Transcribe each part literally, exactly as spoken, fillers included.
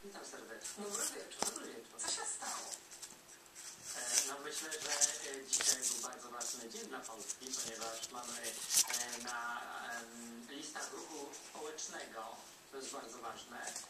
Witam serdecznie. Dobry wieczór. Dobry wieczór. Co się stało? E, no myślę, że e, dzisiaj był bardzo ważny dzień dla Polski, ponieważ mamy e, na e, listach ruchu społecznego, to jest bardzo ważne, e,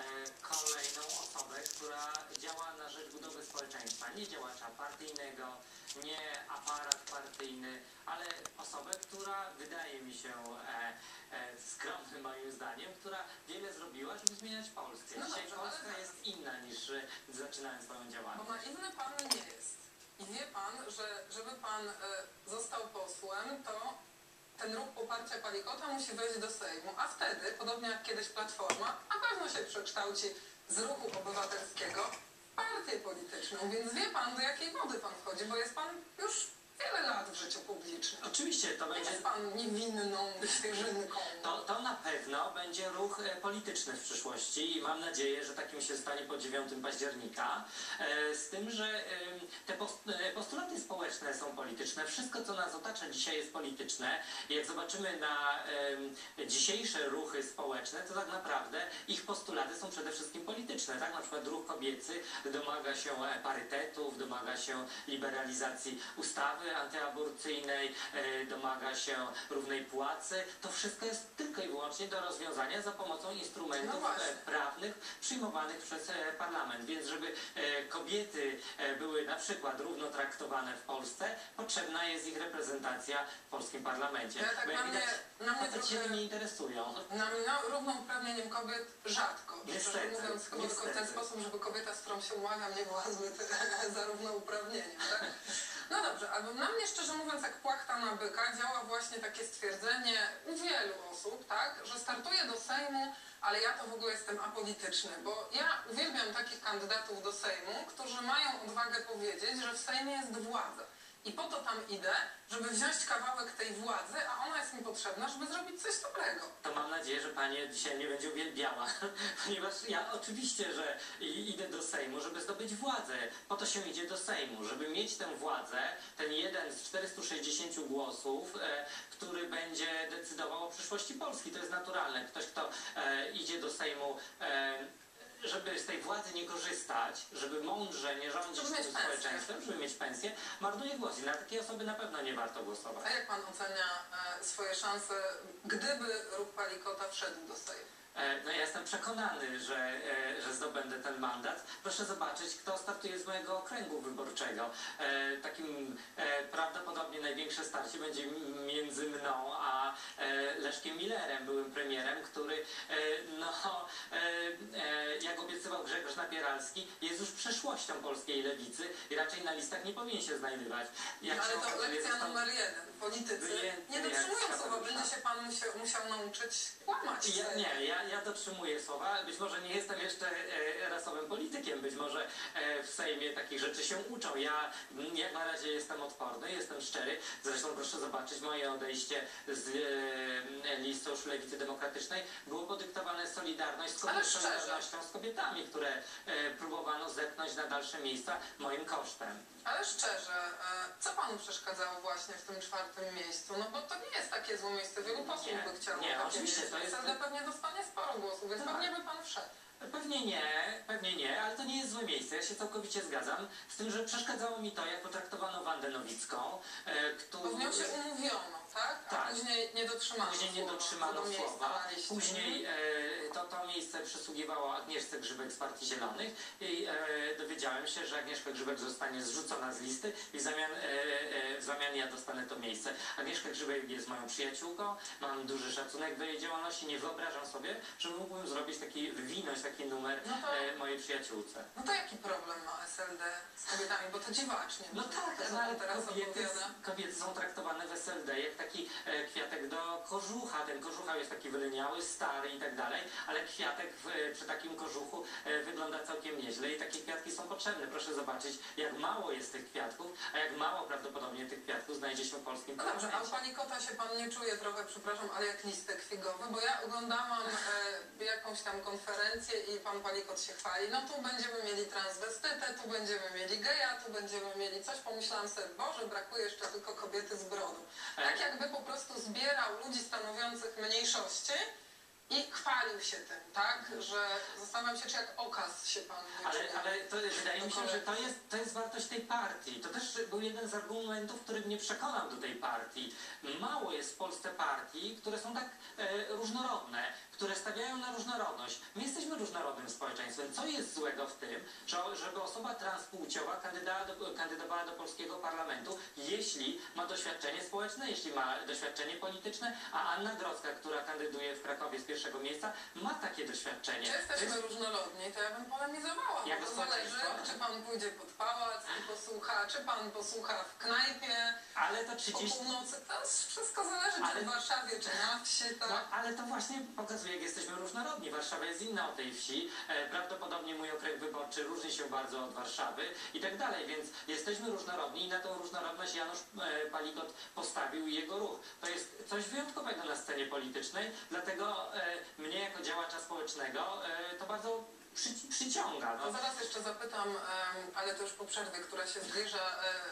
kolejną osobę, która działa na rzecz budowy społeczeństwa. Nie działacza partyjnego, nie aparat partyjny, ale osobę, która wydaje mi się e, e, skromnym moim zdaniem, która wiele zrobiła, żeby zmieniać Polskę. No Dzisiaj dobrze, Polska ale... jest inna niż e, zaczynając swoją działalność. Bo naiwny pan nie jest. I wie pan, że żeby pan e, został posłem, to ten ruch poparcia Palikota musi wejść do Sejmu, a wtedy, podobnie jak kiedyś Platforma, na pewno się przekształci z ruchu obywatelskiego w partię polityczną. Więc wie pan, do jakiej wody pan wchodzi, bo jest pan już wiele lat w życiu publicznym. Oczywiście to Nie będzie... jest pan niewinną świeżynką. To, to na pewno będzie ruch e, polityczny w przyszłości i mam nadzieję, że takim się stanie po dziewiątego października. E, z tym, że e, te post, e, postulaty społeczne są polityczne. Wszystko, co nas otacza dzisiaj, jest polityczne. I jak zobaczymy na e, dzisiejsze ruchy społeczne, to tak naprawdę ich postulaty są przede wszystkim polityczne. Tak? Na przykład ruch kobiecy domaga się parytetów, domaga się liberalizacji ustawy antyaborcyjnej, e, domaga się równej płacy. To wszystko jest tylko i wyłącznie do rozwiązania za pomocą instrumentów No e, prawnych przyjmowanych przez e, parlament. Więc żeby e, kobiety e, były na przykład równo traktowane w Polsce, potrzebna jest ich reprezentacja w polskim parlamencie. Ja tak Bo na jak mnie, widać, na mnie faceci trochę... się nie interesują. Na no, równouprawnieniem kobiet rzadko. Niestety, Szczerze mówiąc, chyba tylko w ten niestety. sposób, żeby kobieta, z którą się umawiam, nie była zbyt za równouprawnieniem. Tak? No dobrze, albo na mnie, szczerze mówiąc, jak płachta na byka, działa właśnie takie stwierdzenie u wielu osób, tak, że startuję do Sejmu, ale ja to w ogóle jestem apolityczny, bo ja uwielbiam takich kandydatów do Sejmu, którzy mają odwagę powiedzieć, że w Sejmie jest władza. I po to tam idę, żeby wziąć kawałek tej władzy, a ona jest mi potrzebna, żeby zrobić coś dobrego. To mam nadzieję, że Pani dzisiaj mnie będzie uwielbiała, ponieważ ja oczywiście, że idę do Sejmu, żeby zdobyć władzę. Po to się idzie do Sejmu, żeby mieć tę władzę, ten jeden z czterystu sześćdziesięciu głosów, e, który będzie decydował o przyszłości Polski. To jest naturalne. Ktoś, kto e, idzie do Sejmu, e, żeby z tej władzy nie korzystać, żeby mądrze nie rządzić Żeby tym mieć pensję. społeczeństwem, żeby mieć pensję, marnuje głos. I na takie osoby na pewno nie warto głosować. A jak pan ocenia e, swoje szanse, gdyby ruch Palikota wszedł do Sejmu? No ja jestem przekonany, że, że zdobędę ten mandat. Proszę zobaczyć, kto startuje z mojego okręgu wyborczego. Takim prawdopodobnie największe starcie będzie między mną a Leszkiem Millerem, byłym premierem, który, no, jak obiecywał Grzegorz Napieralski, jest już przeszłością polskiej lewicy i raczej na listach nie powinien się znajdywać. Jak No, ale się to okazuje, lekcja został numer jeden. Politycy wyjęty nie jak dotrzymują z słowa, kapelusza. będzie się pan musiał, musiał nauczyć kłamać. Ja, nie, ja, ja dotrzymuję słowa. Być może nie jestem jeszcze e, rasowym politykiem, być może e, w Sejmie takich rzeczy się uczą. Ja m, jak na razie jestem odporny, jestem szczery. Zresztą proszę zobaczyć, moje odejście z e, listy już Lewicy Demokratycznej było podyktowane solidarność z kobiet, solidarnością z kobietami, które e, próbowano zepchnąć na dalsze miejsca moim kosztem. Ale szczerze, e, co panu przeszkadzało właśnie w tym czwartym miejscu? No bo to nie jest takie złe miejsce. Wielu posłów Nie, by chciało nie, takie oczywiście, miejsce. to jest- S L D pewnie dostanie sporo głosów, więc Tak. pewnie by pan wszedł. Pewnie nie, pewnie nie, ale to nie jest złe miejsce. Ja się całkowicie zgadzam z tym, że przeszkadzało mi to, jak potraktowano Wandę Nowicką, e, Bo którą... w nią się umówiono, tak? A Tak. później nie dotrzymano Później nie słowa, dotrzymano co do miejsca słowa. na liście. Później e, to, to miejsce przysługiwało Agnieszce Grzybek z Partii Zielonych i e, dowiedziałem się, że Agnieszka Grzybek zostanie zrzucona z listy i w zamian, e, e, w zamian ja dostanę to miejsce. Agnieszka Grzybek jest moją przyjaciółką, mam duży szacunek do jej działalności, nie wyobrażam sobie, że mógłbym zrobić taki, wywinąć taki numer No to- e, mojej przyjaciółce. No to jaki problem ma S L D z kobietami? Bo to dziwacznie. No to, tak, to, co no, ale pan teraz kobiety, opowiada. kobiety są traktowane w S L D jak taki e, kwiatek do kożucha. Ten kożucha jest taki wyleniały, stary i tak dalej, ale kwiatek w, e, przy takim kożuchu e, wygląda całkiem nieźle i takie kwiatki są potrzebne. Proszę zobaczyć, jak mało jest tych kwiatków, a jak mało prawdopodobnie tych kwiatków znajdzie się w polskim No dobrze, a u parlamencie. Palikota się pan nie czuje trochę, przepraszam, ale jak listek figowy, bo ja oglądałam e, jakąś tam konferencję i pan Palikot się chwali, no tu będziemy mieli transwestytę, tu będziemy mieli geja, tu będziemy mieli coś, pomyślałam sobie, Boże, brakuje jeszcze tylko kobiety z brodą. Tak jakby po prostu zbierał ludzi stanowiących mniejszości i chwalił się tym, tak? Że zastanawiam się, czy jak okaz się pan Ale, wyczuje. ale to wydaje mi się, że to jest, to jest wartość tej partii. To też był jeden z argumentów, który mnie przekonał do tej partii. Mało jest w Polsce partii, które są tak e, różnorodne, które stawiają na różnorodność. My jesteśmy różnorodnym społeczeństwem. Co jest złego w tym, że, żeby osoba transpłciowa kandydowała do, kandydowała do polskiego parlamentu, jeśli ma doświadczenie społeczne, jeśli ma doświadczenie polityczne, a Anna Grodzka, która kandyduje w Krakowie z pierwszego miejsca, ma takie doświadczenie. Czy jesteśmy jest... różnorodni, to ja bym polemizowała. Jak to zależy, czy pan pójdzie pod pałac i posłucha, czy pan posłucha w knajpie, ale to trzydzieści... po północy. To wszystko zależy, czy ale... w Warszawie, czy na wsi. Tak? No, ale to właśnie pokazuje, jak jesteśmy różnorodni. Warszawa jest inna od tej wsi. E, prawdopodobnie mój okręg wyborczy różni się bardzo od Warszawy i tak dalej, więc jesteśmy różnorodni i na tą różnorodność Janusz e, Palikot postawił jego ruch. To jest coś wyjątkowego na scenie politycznej, dlatego e, mnie jako działacza społecznego e, to bardzo przy, przyciąga. No. No zaraz jeszcze zapytam, ale to już po przerwie, która się zbliża,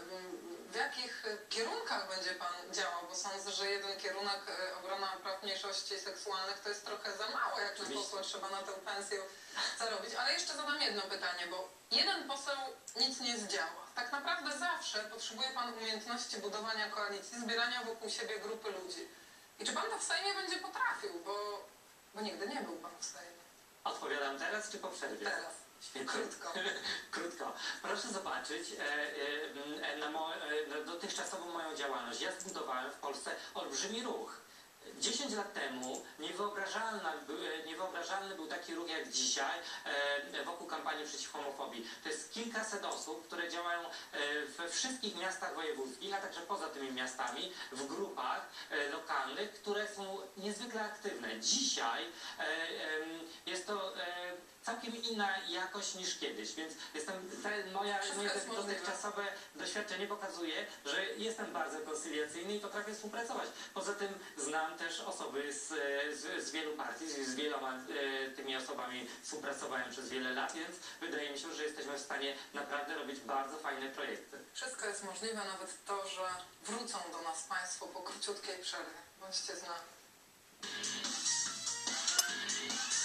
w jakich kierunkach będzie pan działał? Bo sądzę, że jeden kierunek, obrona praw mniejszości seksualnych, to jest trochę za mało, jak na posła trzeba na tę pensję zarobić. Ale jeszcze zadam jedno pytanie, bo jeden poseł nic nie zdziała. Tak naprawdę zawsze potrzebuje pan umiejętności budowania koalicji, zbierania wokół siebie grupy ludzi. I czy pan to w Sejmie będzie potrafił? Bo, bo nigdy nie był pan w Sejmie. Odpowiadam teraz czy po przerwie? Teraz. Świetnie. Krótko. Krótko. Proszę zobaczyć e, e, na, mo, e, na dotychczasową moją działalność. Ja zbudowałem w Polsce olbrzymi ruch. dziesięć lat temu niewyobrażalny, niewyobrażalny był taki ruch jak dzisiaj e, wokół kampanii przeciw homofobii. To jest kilkaset osób, które działają e, we wszystkich miastach wojewódzkich, a także poza tymi miastami, w grupach e, lokalnych, które są niezwykle aktywne. Dzisiaj e, e, jest to e, całkiem inna jakość niż kiedyś, więc jestem, te, moja, moje dotychczasowe doświadczenie pokazuje, że jestem bardzo koncyliacyjny i potrafię współpracować. Poza tym znam też osoby z, z, z wielu partii, z, z wieloma e, tymi osobami współpracowałem przez wiele lat, więc wydaje mi się, że jesteśmy w stanie naprawdę robić bardzo fajne projekty. Wszystko jest możliwe, nawet to, że wrócą do nas państwo po króciutkiej przerwie. Bądźcie z nami.